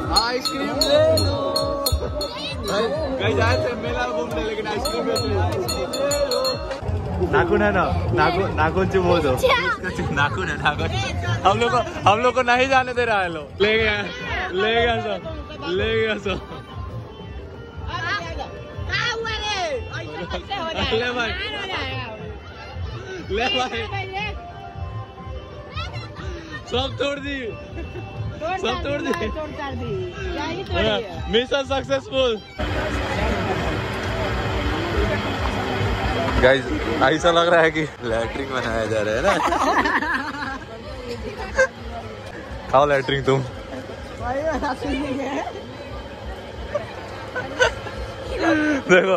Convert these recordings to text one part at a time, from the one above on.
Ice cream ले लो। कहीं जाए थे मेला घूमने, लेकिन आइसक्रीम नाखून है ना, नाखून चुप हो दो। नाखून है, नाखून। हम लोग को नहीं जाने दे रहा है। लो ले गया सब। ले भाई सब तोड़ दी। Mission successful. गाइस ऐसा लग रहा है कि लैट्रिन बनाया जा रहा है ना। खाओ लैट्रिन तुम। देखो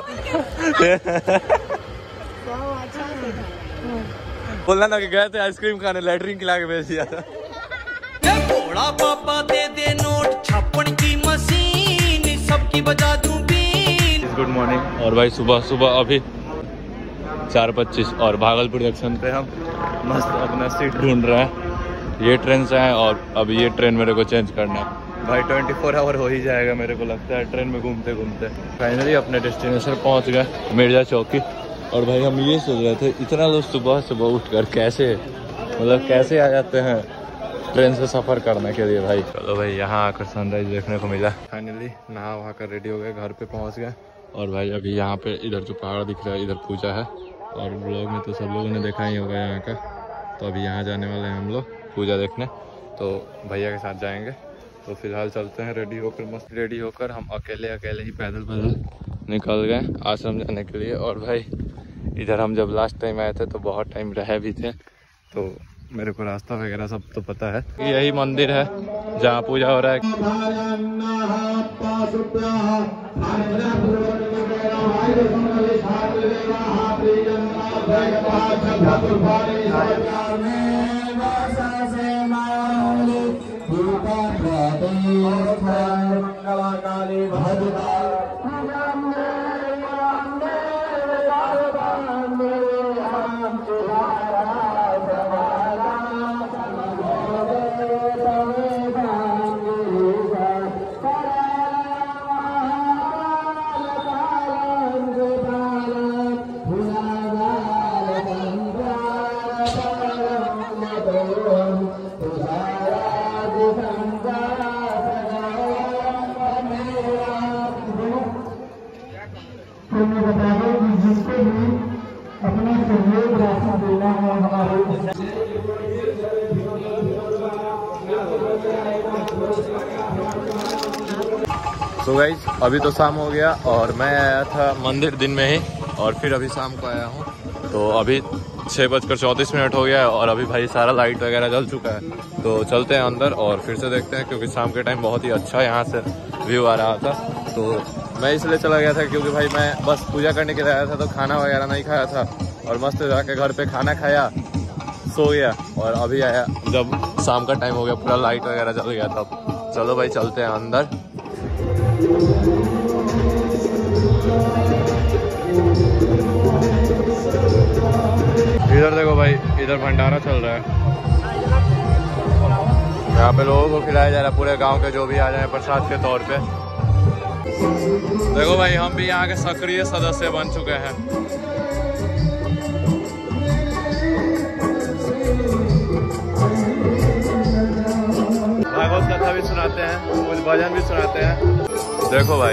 बोलना ना कि गए थे आइसक्रीम खाने, लैट्रिन खिला के भेज दिया था। बड़ा पापा दे दे नोट, छापन की मशीन, सबकी बजा दूं बीन। Good morning. और भाई सुबह अभी 4:25 और भागलपुर जंक्शन पे हम मस्त अपना सीट ढूंढ रहे हैं। ये ट्रेन से है और अब ये ट्रेन मेरे को चेंज करना है। भाई 24 आवर हो ही जाएगा मेरे को लगता है ट्रेन में घूमते घूमते। फाइनली अपने डेस्टिनेशन पहुंच गए, मिर्जा चौकी। और भाई हम ये सोच रहे थे इतना लोग सुबह उठकर कैसे आ जाते हैं ट्रेन से सफ़र करने के लिए। भाई चलो भाई यहाँ आकर सनराइज देखने को मिला। फाइनली नहा वहा कर रेडी हो गए, घर पे पहुँच गए। और भाई अभी यहाँ पे इधर जो पहाड़ दिख रहा है इधर पूजा है, और ब्लॉग में तो सब लोगों ने देखा ही होगा यहाँ का। तो अभी यहाँ जाने वाले हैं हम लोग पूजा देखने, तो भैया के साथ जाएंगे। तो फिलहाल चलते हैं रेडी होकर, मस्त रेडी होकर हम अकेले ही पैदल निकल गए आश्रम जाने के लिए। और भाई इधर हम जब लास्ट टाइम आए थे तो बहुत टाइम रहे भी थे, तो मेरे को रास्ता वगैरह सब तो पता है। यही मंदिर है जहाँ पूजा हो रहा है। तो गाइस अभी तो शाम हो गया और मैं आया था मंदिर दिन में ही, और फिर अभी शाम को आया हूँ। तो अभी 6:34 हो गया है और अभी भाई सारा लाइट वगैरह जल चुका है। तो चलते हैं अंदर और फिर से देखते हैं, क्योंकि शाम के टाइम बहुत ही अच्छा यहाँ से व्यू आ रहा था। तो मैं इसलिए चला गया था क्योंकि भाई मैं बस पूजा करने के लिए आया था, तो खाना वगैरह नहीं खाया था और मस्त जाके घर पे खाना खाया, सो गया। और अभी आया जब शाम का टाइम हो गया, पूरा लाइट वगैरह जल गया। तब चलो भाई चलते हैं अंदर। इधर देखो भाई, इधर भंडारा चल रहा है। यहाँ पे लोगों को खिलाया जा रहा है, पूरे गांव के जो भी आ जाए प्रसाद के तौर पे। देखो भाई हम भी यहाँ के सक्रिय सदस्य बन चुके हैं। भागवत कथा भी सुनाते हैं, कुछ भजन भी सुनाते हैं। देखो भाई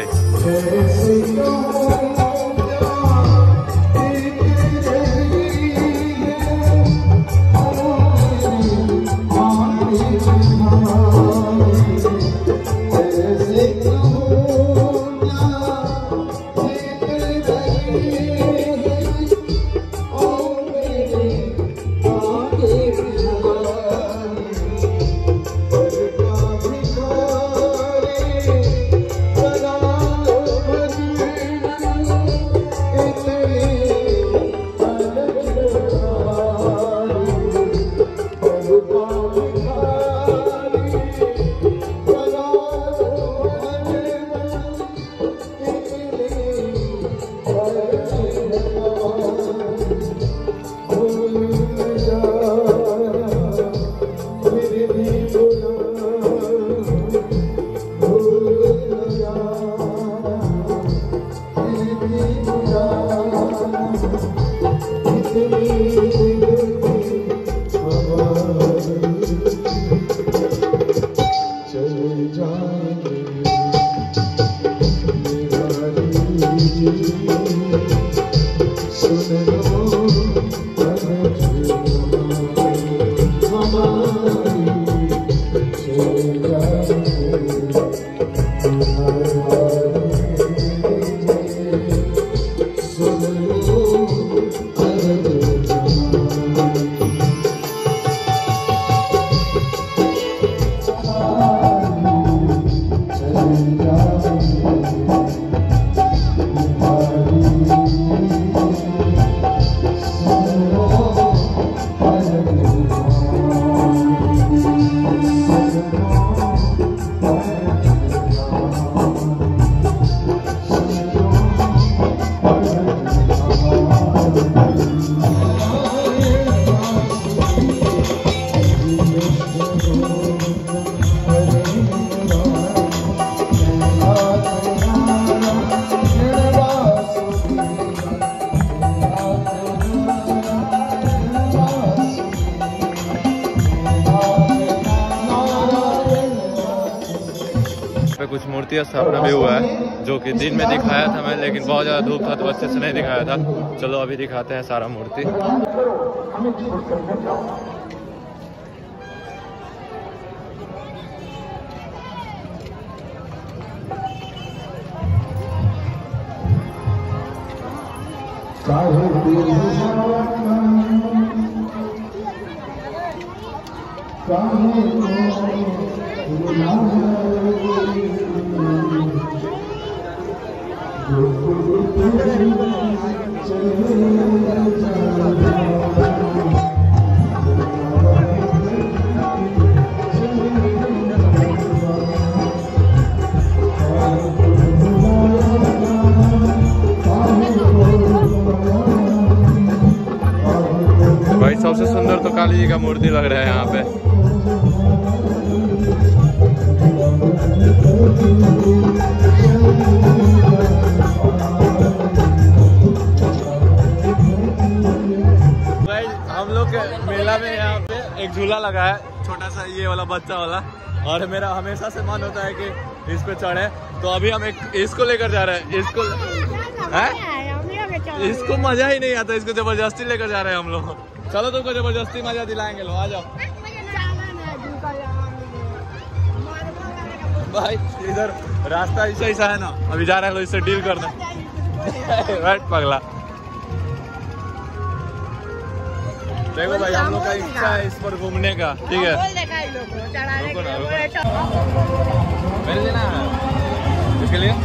कुछ मूर्तियाँ स्थापना भी हुआ है जो कि दिन में दिखाया था मैं, लेकिन बहुत ज़्यादा धूप था तो अच्छे से नहीं दिखाया था। चलो अभी दिखाते हैं सारा मूर्ति। भाई सबसे सुंदर तो काली जी का मूर्ति लग रहा है यहाँ पे। भाई हम लोग के मेला में यहाँ पे एक झूला लगा है छोटा सा, ये वाला बच्चा वाला, और मेरा हमेशा से मन होता है कि इस पे चढ़े, तो अभी हम इसको लेकर जा रहे हैं। इसको मजा ही नहीं आता, इसको जबरदस्ती लेकर जा रहे हैं हम लोग। चलो तुमको जबरदस्ती मजा दिलाएंगे, लो आ जाओ। भाई इधर रास्ता ऐसा है ना, अभी जा रहे हैं, लो इससे डील करना। बैठ पगला। देखो भाई हम लोग का इच्छा है इस पर घूमने का, ठीक है। मेरे लिए ना इसके लिए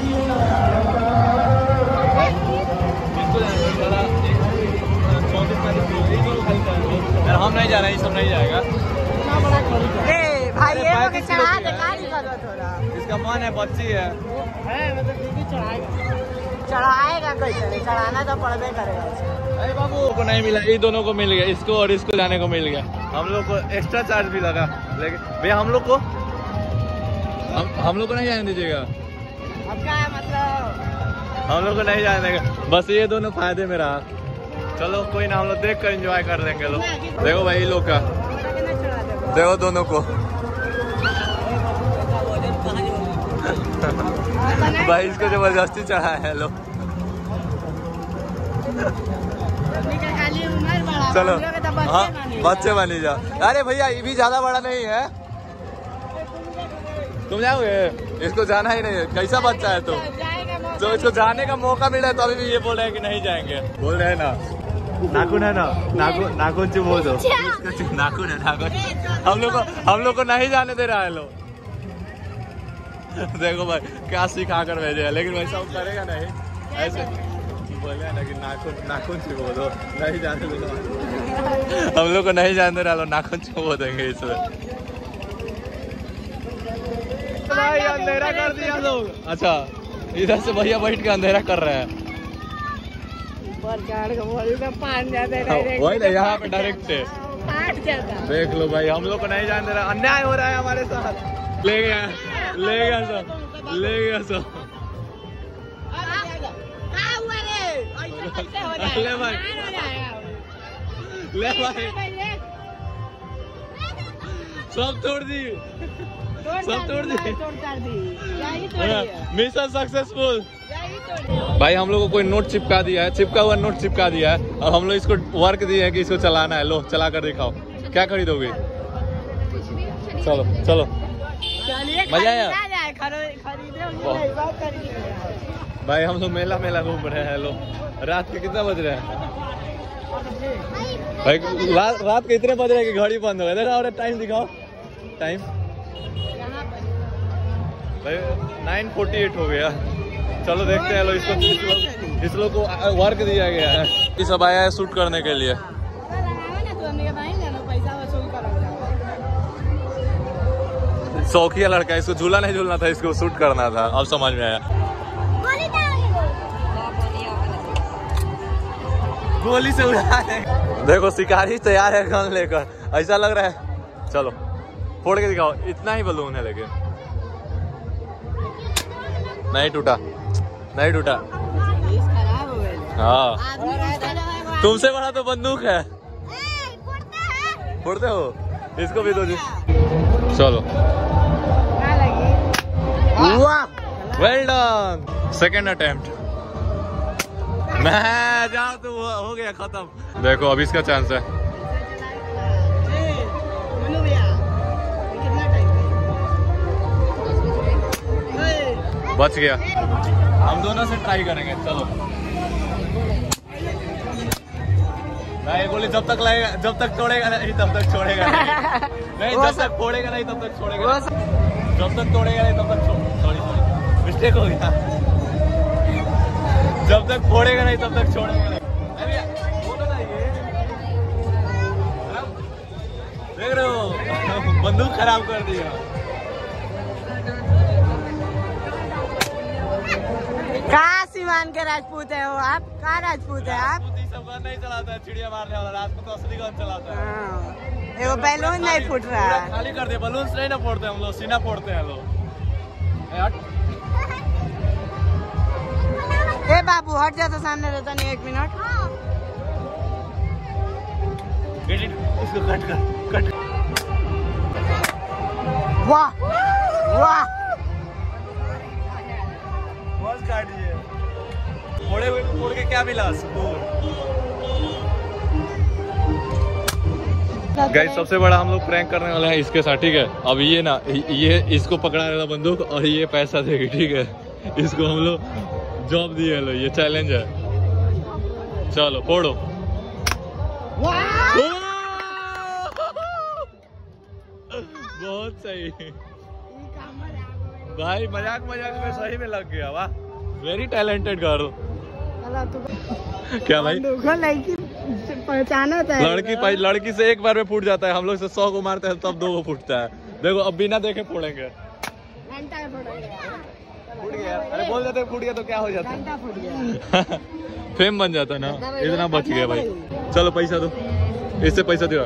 हम नहीं जा रहे हैं, सब नहीं जाएगा। भाई इसका मन है, बच्ची है, चढ़ाएगा कैसे, चढ़ाना तो पड़बे करेगा। अरे बाबू को नहीं मिला, ये दोनों को मिल गया, इसको और इसको जाने को मिल गया। हम लोग को एक्स्ट्रा चार्ज भी लगा, लेकिन भैया हम लोग को नहीं जाने दीजिएगा। अब क्या है मतलब, हम लोग को नहीं जाने देगा, बस ये दोनों फायदे में रहा। चलो कोई ना, हम लोग देख कर एंजॉय कर लेंगे लोग। देखो भाई लोग का, देखो दोनों को। भाई इसको जबरदस्ती चढ़ा है लोग। चलो हाँ बच्चे बनी जाओ। अरे भैया ये भी ज्यादा बड़ा नहीं है, तुम जाओगे, इसको जाना ही नहीं है। कैसा बच्चा है तो इसको जाने का मौका मिला है तो अभी भी ये बोल रहे हैं कि नहीं जाएंगे। बोल रहे हैं ना, नाखून है ना, नाखून चुप हो दो, नाखून है नाखून। हम लोग को नहीं जाने दे रहा है लोग। देखो भाई क्या सिखा कर भेजे है, लेकिन वैसा वो करेगा नहीं। ऐसे बोले ना कि नाखून चुप हो दो, नहीं जाने दे रहा। हम लोग को नहीं जाने दे रहा, नाखून चुप हो देंगे इसमें। भाई अंधेरा कर दिया लोग। अच्छा इधर से भैया बैठ के अंधेरा कर रहे हैं। वही ना यहाँ पे डायरेक्ट है। देख लो भाई हम लोग को नहीं जाने दे रहा, अन्याय हो रहा है हमारे साथ। ले गया सब। ले भाई सब छोड़ दी। सब तोड़ दी। Mission successful. भाई हम लोग को कोई नोट चिपका दिया है, चिपका हुआ नोट चिपका दिया है और हम लोग इसको वर्क दिए है कि इसको चलाना है। लो चला कर दिखाओ, क्या खरीदोगे? चलो चलो मजा आया भाई। हम लोग मेला मेला घूम रहे हैं। लो रात के कितना बज रहे हैं भाई? रात के इतने बज रहे हैं कि घड़ी बंद हो गया। देखो और टाइम दिखाओ, टाइम भाई 9:48 हो गया। चलो देखते हैं। लो इसको इस लोग को वर्क दिया गया है। ये सब आया है शूट करने के लिए। शौकिया लड़का, इसको झूला नहीं झूलना था, इसको शूट करना था। अब समझ में आया। गोली से उड़ा है। देखो शिकारी तैयार है गन लेकर, ऐसा लग रहा है। चलो फोड़ के दिखाओ। इतना ही बलून है लेकिन नहीं टूटा, नहीं टूटा। हाँ तुमसे बड़ा तो बंदूक है। फोड़ते हो? इसको भी दो जी। चलो वेल डन। Second attempt. मैं जाओ तो हो गया खत्म। देखो अब इसका चांस है। बच गया। हम दोनों से ट्राई करेंगे। चलो नहीं गोली जब तक लगेगा, जब तक तोड़ेगा नहीं तब तक छोड़ेगा नहीं, जब तक फोड़ेगा नहीं तब तक छोड़ेगा, जब तक तोड़ेगा नहीं तब तक सॉरी मिस्टेक हो गया। जब तक फोड़ेगा नहीं तब तक छोड़ेगा नहीं। देख रहे हो बंदूक खराब कर दिया। कहाँ सीमान के राजपूत है वो? आप कहाँ राजपूत है आप? सब गन नहीं चलाता है, चिड़िया मारने वाला। रात को तो असली गन चलाता है। वो बैलून नहीं फूट रहा है। खाली कर दे। बलून नहीं ना फोड़ते हम लोग, सीना फोड़ते हैं लोग। ए बाबू हट जा तो सामने रहता नहीं। 1 मिनट। इसको कट कर, कट। वाह वाह बहुत काट दिए। फोड़े हुए को फोड़ के क्या मिला? गाइस सबसे बड़ा हम लोग प्रैंक करने वाले हैं इसके साथ, ठीक है? अब ये ना ये इसको पकड़ा रहेगा बंदूक और ये पैसा देगी, ठीक है? इसको हम लोग जॉब दिए लो, ये चैलेंज है। चलो फोड़ो। बहुत सही भाई, मजाक मजाक में सही में लग गया। वाह वेरी टैलेंटेड गर्ल। क्या भाई लड़की पहचाना था? लड़की से एक बार में फूट जाता है। हम लोग से 100 को मारते हैं तब 2 को फूटता है। देखो अब बिना देखे फोड़ेंगे। फूट गया। अरे बोल देते फूट गया तो क्या हो जाता है? फेम बन जाता ना। इतना बच गया भाई। चलो पैसा दो, इससे पैसा दो।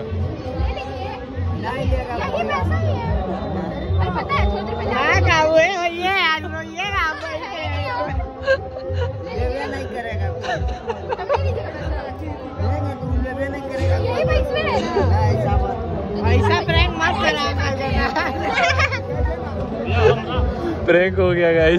ऐसा प्रैंक मत करा। प्रैंक हो गया गाइस।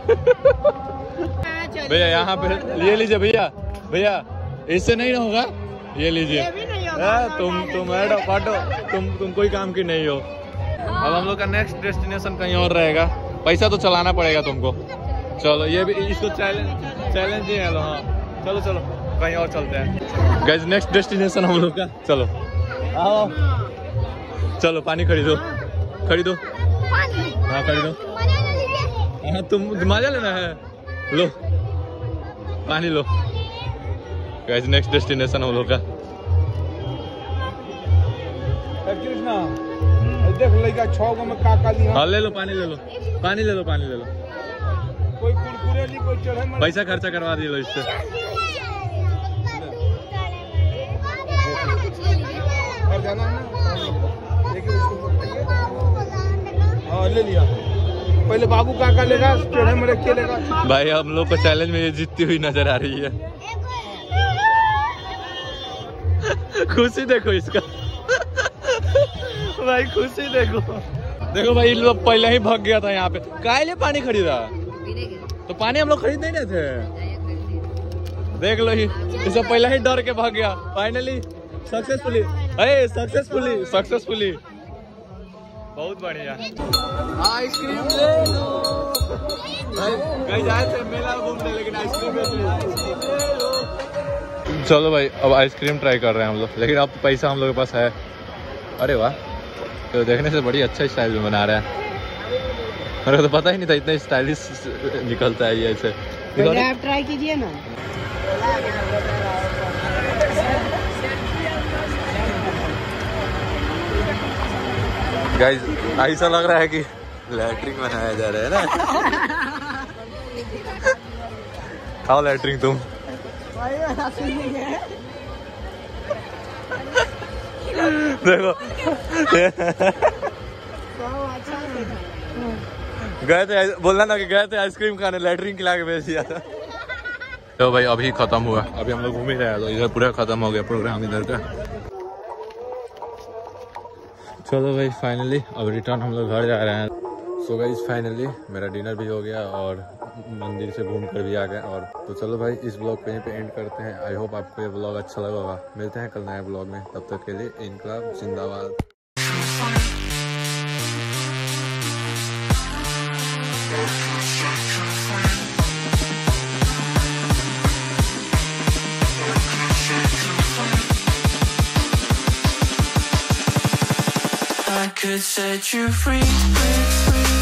भैया यहाँ पे ये लीजिए। भैया भैया इससे नहीं होगा, ये लीजिए। तुम पाटो, तुम कोई काम की नहीं हो। अब हम लोग का नेक्स्ट डेस्टिनेशन कहीं और रहेगा। पैसा तो चलाना पड़ेगा तुमको। चलो ये भी इसको चैलेंज ही है। लो हाँ चलो चलो कहीं और चलते हैं गाइस। नेक्स्ट डेस्टिनेशन हम लोग का। चलो आओ चलो पानी खरीदो, खरीदो। हाँ खरीदो। हाँ तुम मजा लेना है, लो पानी लो। गाइस नेक्स्ट डेस्टिनेशन हम लोग का। कृष्णा देख लड़का 6 गो में का ली। हाँ ले लो पानी, ले लो पानी, ले लो पानी, ले लो। कोई कुरकुरे ली, कोई चढ़े में। पैसा खर्चा करवा दिए लो इससे। और जाना है ना, देखिए उसको बताइए। हाँ ले लिया। पहले बाबू काका लेगा, चढ़े में रखिए लेगा। भाई हम लोग को चैलेंज में ये जीतती हुई नजर आ रही है। खुशी देखो इसका भाई, खुशी देखो। देखो भाई लोग पहले ही भाग गया था यहाँ पे। काहे लिए पानी खरीदा? तो पानी हम लोग खरीद नहीं थे। देख लो ही इसे पहले ही डर के भाग गया। फाइनली सक्सेसफुली सक्सेसफुली बहुत बढ़िया। आइसक्रीम ले लो। कहीं जाए थे मेला घूमने लेकिन आइसक्रीम ले लो। चलो भाई अब आइसक्रीम ट्राई कर रहे हैं हम लोग, लेकिन अब पैसा हम लोग के पास है। अरे वाह, तो देखने से बड़ी अच्छा स्टाइल में बना रहा है। मेरे को तो पता ही नहीं था इतना स्टाइलिश निकलता है ये ऐसे। आप ट्राई कीजिए ना। गाइस ऐसा लग रहा है कि लैट्रिन बनाया जा रहा है ना। खाओ लैट्रिन तुम। देखो गए थे, बोलना ना कि गए थे आइसक्रीम खाने, लैट्रिन खिला के भेज दिया था। तो भाई अभी खत्म हुआ, अभी हम लोग घूम ही रहे हैं, तो इधर पूरा खत्म हो गया प्रोग्राम इधर का। चलो भाई फाइनली अब रिटर्न हम लोग घर जा रहे हैं। सो गाइस फाइनली मेरा डिनर भी हो गया और मंदिर से घूम कर भी आ गए। और तो चलो भाई इस ब्लॉग पे यहीं पे एंड करते हैं। आई होप आपको ये ब्लॉग अच्छा लगा होगा। मिलते हैं कल नए ब्लॉग में, तब तक के लिए इनकलाब जिंदाबाद। I could set you free, free, free.